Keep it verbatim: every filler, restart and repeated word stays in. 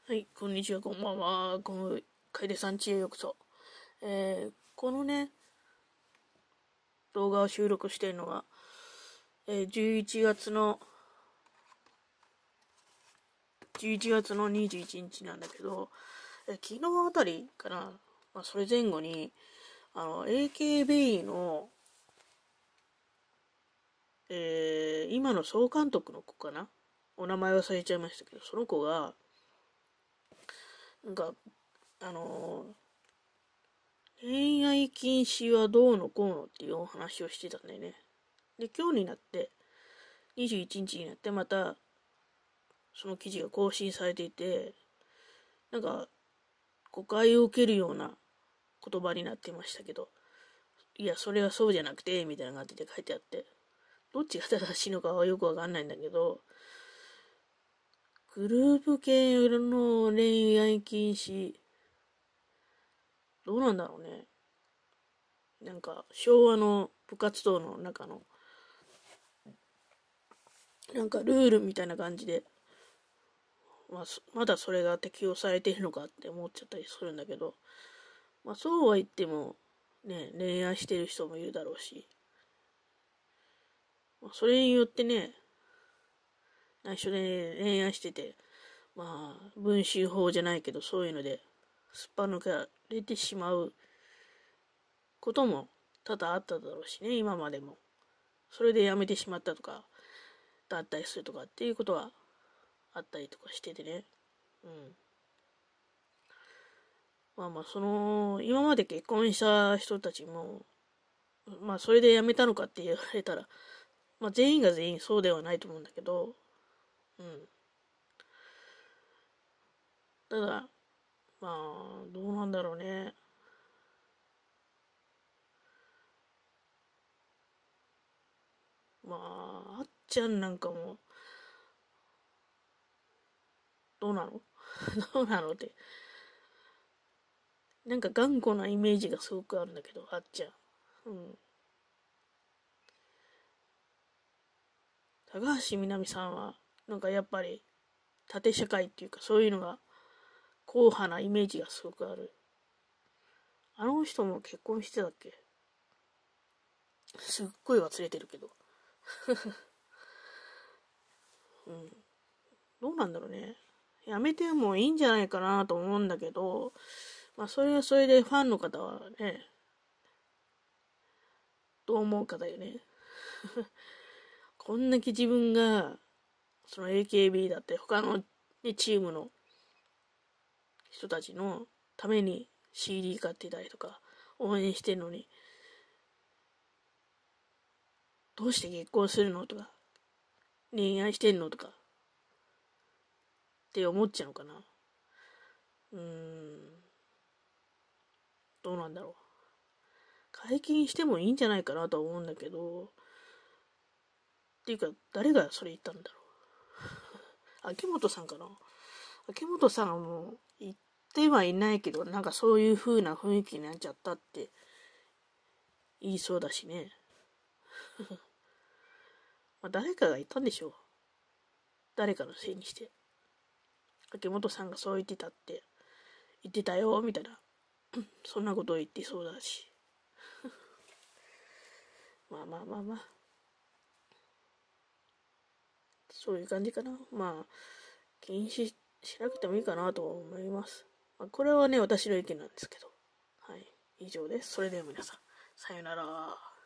はい、こんにちは、こんばんは。この楓さんちへようこそ。えー、このね、動画を収録しているのが、えー、じゅういちがつの、じゅういちがつのにじゅういちにちなんだけど、えー、昨日あたりかな、まあ、それ前後に、あの、エーケービー の、えー、今の総監督の子かな、お名前忘れちゃいましたけど、その子が、なんか、あのー恋愛禁止はどうのこうのっていうお話をしてたんだよね。で、今日になって、にじゅういちにちになってまた、その記事が更新されていて、なんか、誤解を受けるような言葉になってましたけど、いや、それはそうじゃなくて、みたいな感じで書いてあって、どっちが正しいのかはよくわかんないんだけど、グループ系の恋愛禁止、どうなんだろうね。なんか、昭和の部活動の中の、なんかルールみたいな感じで、まあ、まだそれが適用されているのかって思っちゃったりするんだけど、まあそうは言っても、ね、恋愛してる人もいるだろうし、まあ、それによってね、内緒で恋愛してて、まあ、文集法じゃないけど、そういうので、すっぱ抜かれてしまうことも多々あっただろうしね、今までも。それでやめてしまったとか、だったりするとかっていうことはあったりとかしててね。うん。まあまあ、その、今まで結婚した人たちも、まあ、それで辞めたのかって言われたら、まあ、全員が全員そうではないと思うんだけど、うん。ただ、まあ、どうなんだろうね。まあ、あっちゃんなんかも、どうなのどうなのって。なんか頑固なイメージがすごくあるんだけど、あっちゃん。うん。高橋みなみさんは、なんかやっぱり、縦社会っていうか、そういうのが、硬派なイメージがすごくある。あの人も結婚してたっけ？すっごい忘れてるけど。うん。どうなんだろうね。やめてもいいんじゃないかなと思うんだけど、まあそれはそれでファンの方はね、どう思うかだよね。こんだけ自分が、その エーケービー だって他の、ね、チームの人たちのために シーディー 買ってたりとか応援してんのに、どうして結婚するのとか、恋愛してんのとかって思っちゃうのかな。うーん、どうなんだろう。解禁してもいいんじゃないかなとは思うんだけど、っていうか、誰がそれ言ったんだろう。秋元さんかな。秋元さんはもう言ってはいないけど、なんかそういう風な雰囲気になっちゃったって言いそうだしね。まあ誰かが言ったんでしょう。誰かのせいにして。秋元さんがそう言ってたって、言ってたよ、みたいな。そんなことを言ってそうだし。まあまあまあまあ。そういう感じかな。まあ、禁止しなくてもいいかなと思います。まあ、これはね、私の意見なんですけど。はい。以上です。それでは皆さん、さよなら。